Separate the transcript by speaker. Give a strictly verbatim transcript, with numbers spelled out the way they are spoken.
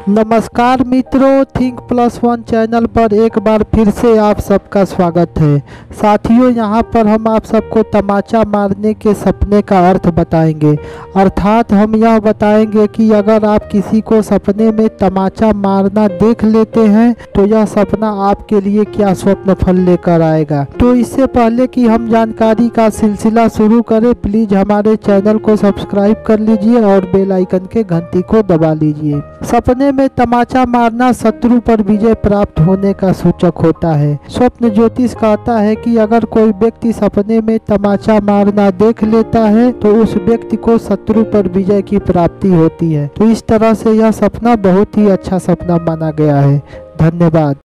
Speaker 1: नमस्कार मित्रों, think plus one channel पर एक बार फिर से आप सबका स्वागत है। साथियों, यहाँ पर हम आप सबको तमाचा मारने के सपने का अर्थ बताएंगे। अर्थात हम यह बताएंगे कि अगर आप किसी को सपने में तमाचा मारना देख लेते हैं तो यह सपना आपके लिए क्या स्वप्न फल लेकर आएगा। तो इससे पहले कि हम जानकारी का सिलसिला शुरू करें, प्लीज हमारे चैनल को सब्सक्राइब कर लीजिए और बेल आइकन के घंटी को दबा लीजिए। सपने में तमाचा मारना शत्रु पर विजय प्राप्त होने का सूचक होता है। स्वप्न ज्योतिष कहता है कि अगर कोई व्यक्ति सपने में तमाचा मारना देख लेता है तो उस व्यक्ति को शत्रु पर विजय की प्राप्ति होती है। तो इस तरह से यह सपना बहुत ही अच्छा सपना माना गया है। धन्यवाद।